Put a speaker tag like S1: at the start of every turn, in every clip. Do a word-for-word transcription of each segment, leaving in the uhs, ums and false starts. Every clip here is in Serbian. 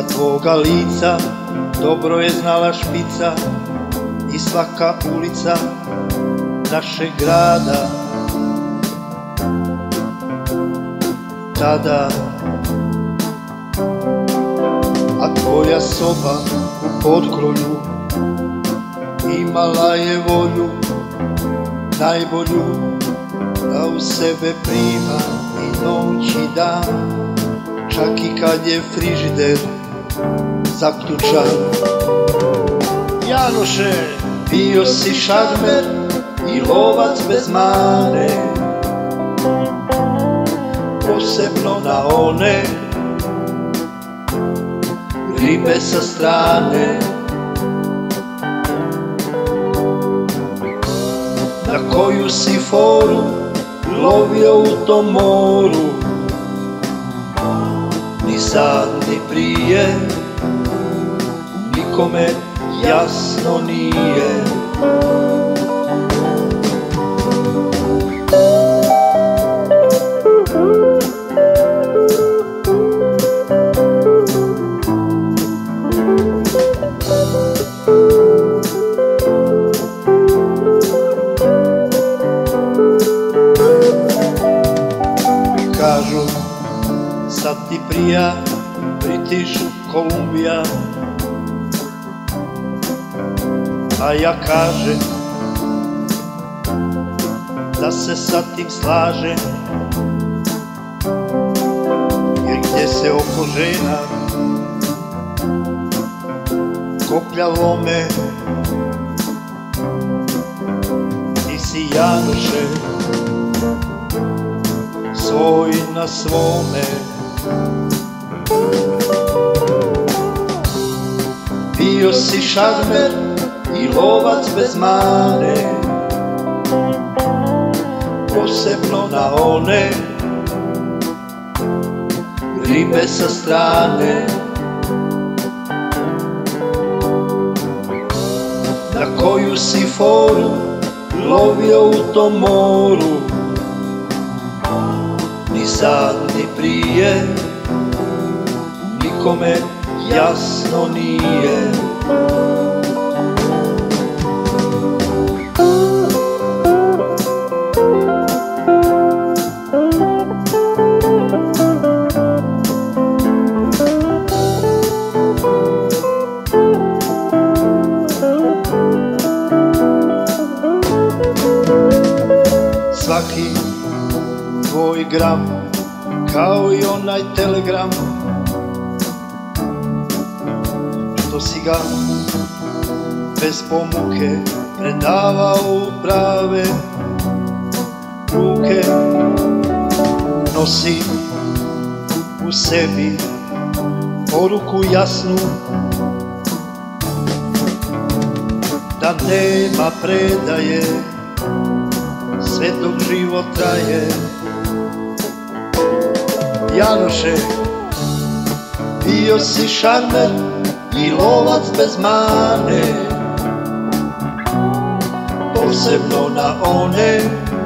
S1: tvoga lica dobro je znala špica i svaka ulica našeg grada. Tada, a tvoja soba u potkrovlju imala je volju najbolju da u sebe prima i noć i dan, čak i kad je frižider zaključan. Janoše, bio si šarmer i lovac bez mane, posebno na one ribe sa strane, na koju si foru lovio u tom moru. Ni sad ni prije nikome jasno nije. Kažu, sad ti prija British Columbia, a ja kažem da se sa tim slažem, jer gdje se oko žena koplja lome, ti si Janoše svoj na svome. Bio si šarmer i lovac bez mane, posebno na one ribe sa strane, na koju si foru lovio u tom moru. Ni sad ni prije nikome jasno nije. Svaki tvoj gram kao i onaj telegram što si ga bez pomuke predavao u prave ruke, nosi u sebi poruku jasnu da nema predaje sve dok život traje. Janoše, bio si šarmer i lovac bez mane, posebno na one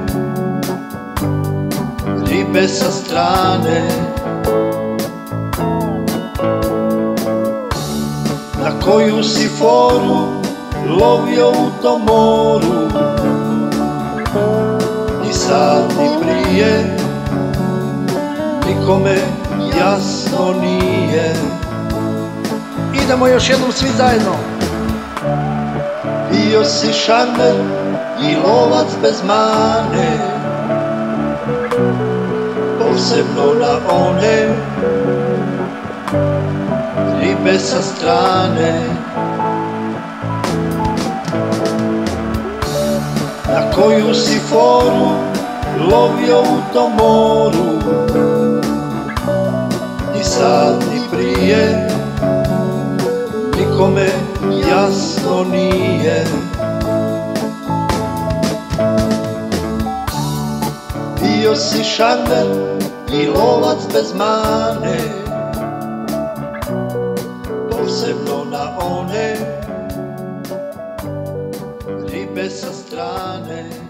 S1: ribe sa strane, na koju si foru lovio u tom moru. Ni sad ni prije nikome jasno nije. Idemo još jednom svi zajedno. Bio si šarmer i lovac bez mane, posebno na one ribe sa strane, na koju si foru lovio u tom moru. Ni sad ni prije nikome jasno nije. Bio si šarmer i lovac bez mane, posebno na one ribe sa strane.